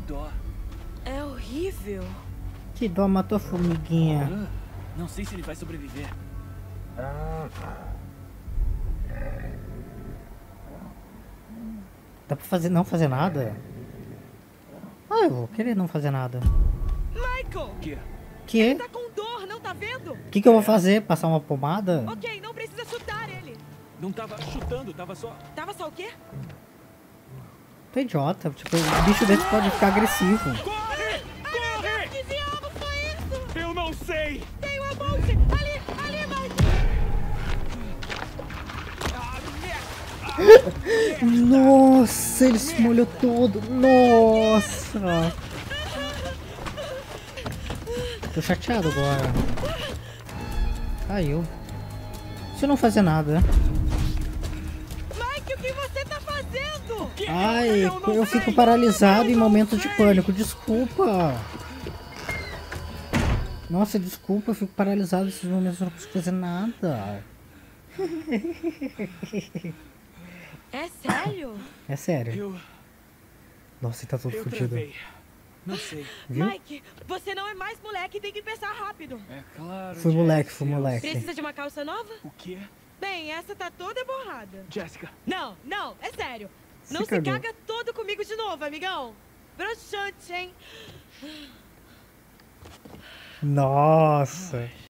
dó. É horrível. Que dó, matou a formiguinha. Não sei se ele vai sobreviver. Dá pra fazer, não fazer nada? Ah, eu vou querer não fazer nada. Michael! O quê? Que? Tá com dor, não tá vendo? O que eu vou fazer? Passar uma pomada? Ok, não precisa chutar ele. Não tava chutando, tava só... Tava só o quê? Tô idiota. Tipo, o bicho desse pode ficar agressivo. Corre! Corre! Que diabo foi isso? Eu não sei! Tem uma monte! Ali, Michael! Ah, merda! Nossa, ele se molhou todo. Nossa. Tô chateado agora. Caiu. Deixa eu não fazer nada. Mike, o que você tá fazendo? Ai, não eu sei. fico paralisado em Eu não momentos de sei. pânico. Desculpa. Nossa, desculpa, eu fico paralisado nesses momentos, eu não consigo fazer nada. É sério? É sério. Eu Nossa, ele tá todo fudido. travei. Não sei. Viu? Mike, você não é mais moleque e tem que pensar rápido. É claro, Fui moleque, Jess, fui moleque. Precisa de uma calça nova? O quê? Bem, essa tá toda borrada. Jessica. Não, é sério. Se Não se cagou. caga todo comigo de novo, amigão. Broxante, hein? Nossa.